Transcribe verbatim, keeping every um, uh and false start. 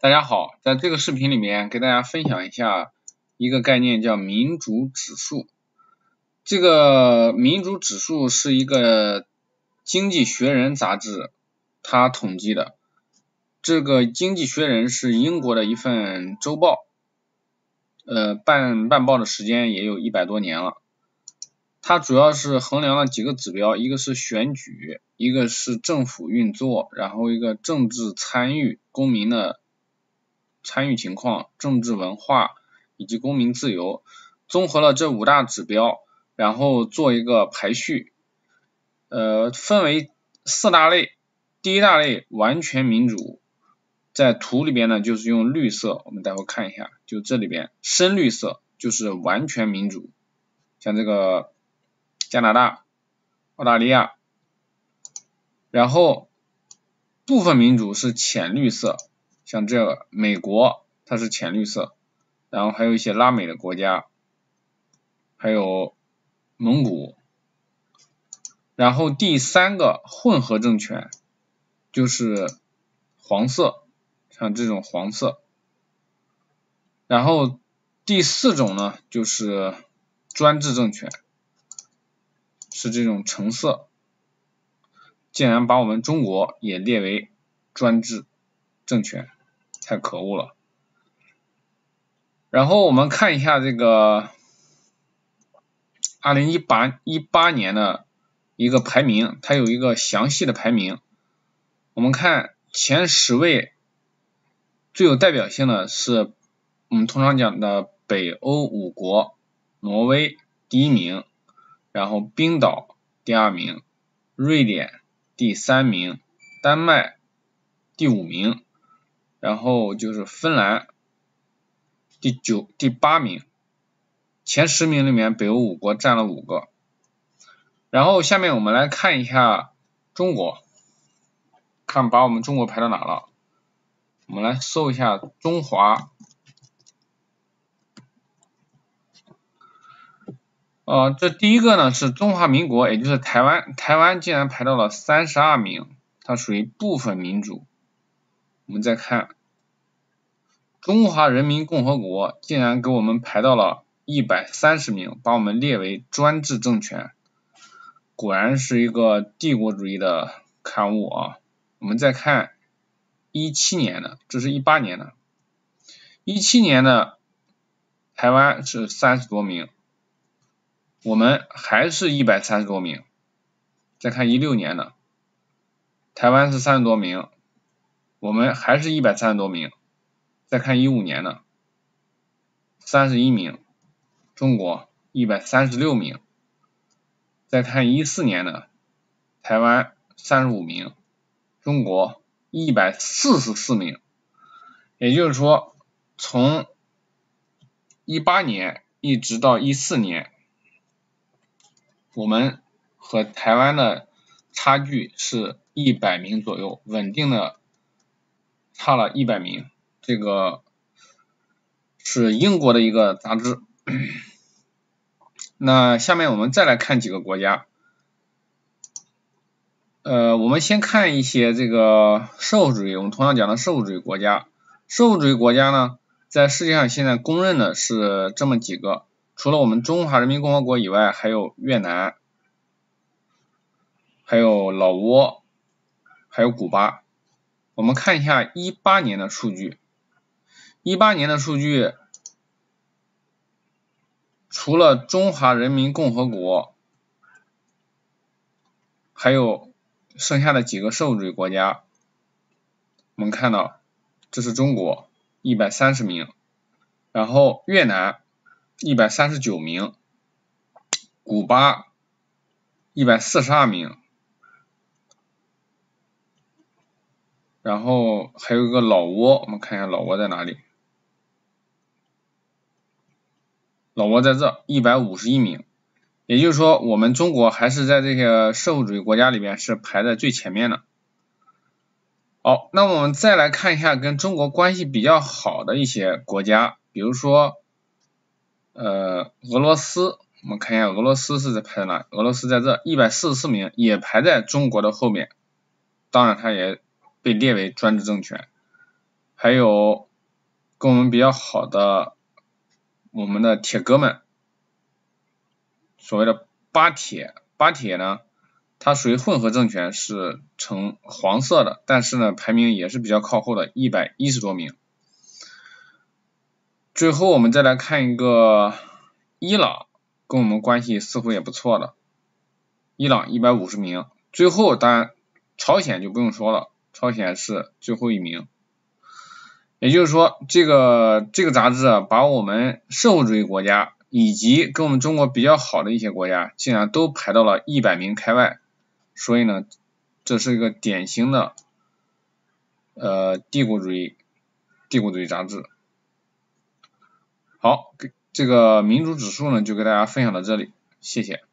大家好，在这个视频里面给大家分享一下一个概念，叫民主指数。这个民主指数是一个经济学人杂志它统计的。这个经济学人是英国的一份周报，呃，办办报的时间也有一百多年了。它主要是衡量了几个指标，一个是选举，一个是政府运作，然后一个政治参与，公民的参与情况、政治文化以及公民自由，综合了这五大指标，然后做一个排序，呃，分为四大类。第一大类完全民主，在图里边呢就是用绿色，我们待会看一下，就这里边深绿色就是完全民主，像这个加拿大、澳大利亚，然后部分民主是浅绿色，像这个美国它是浅绿色，然后还有一些拉美的国家，还有蒙古。然后第三个混合政权就是黄色，像这种黄色。然后第四种呢就是专制政权，是这种橙色，竟然把我们中国也列为专制政权，太可恶了。然后我们看一下这个二零一八一八年的一个排名，它有一个详细的排名。我们看前十位最有代表性的是我们通常讲的北欧五国，挪威第一名，然后冰岛第二名，瑞典第三名，丹麦第五名，然后就是芬兰第九第八名。前十名里面北欧五国占了五个。然后下面我们来看一下中国，看把我们中国排到哪了。我们来搜一下中华，呃，这第一个呢是中华民国，也就是台湾，台湾竟然排到了三十二名，它属于部分民主。我们再看中华人民共和国，竟然给我们排到了一百三十名，把我们列为专制政权，果然是一个帝国主义的刊物啊。我们再看一七年的，这是一八年的，一七年的台湾是三十多名，我们还是一百三十多名。再看一六年的，台湾是三十多名，我们还是一百三十多名。再看一五年的，三十一名，中国一百三十六名。再看一四年的，台湾三十五名，中国一百四十四名。也就是说从一八年一直到一四年，我们和台湾的差距是一百名左右，稳定的差了一百名。这个是英国的一个杂志。那下面我们再来看几个国家。呃，我们先看一些这个社会主义，我们同样讲的社会主义国家。社会主义国家呢，在世界上现在公认的是这么几个，除了我们中华人民共和国以外，还有越南，还有老挝，还有古巴。我们看一下一八年的数据。一八年的数据，除了中华人民共和国，还有剩下的几个社会主义国家，我们看到这是中国一百三十名，然后越南一百三十九名，古巴一百四十二名，然后还有一个老挝，我们看一下老挝在哪里。老挝在这一百五十一名，也就是说我们中国还是在这些社会主义国家里面是排在最前面的。好，那我们再来看一下跟中国关系比较好的一些国家，比如说呃俄罗斯，我们看一下俄罗斯是在排在哪？俄罗斯在这一百四十四名，也排在中国的后面，当然它也被列为专制政权。 还有跟我们比较好的我们的铁哥们，所谓的巴铁，巴铁呢，它属于混合政权，是呈黄色的，但是呢排名也是比较靠后的，一百一十多名。最后我们再来看一个伊朗，跟我们关系似乎也不错的，伊朗一百五十名。最后当然朝鲜就不用说了，朝鲜是最后一名。也就是说这个这个杂志啊，把我们社会主义国家以及跟我们中国比较好的一些国家竟然都排到了一百名开外，所以呢这是一个典型的呃帝国主义帝国主义杂志。好，这个民主指数呢就给大家分享到这里，谢谢。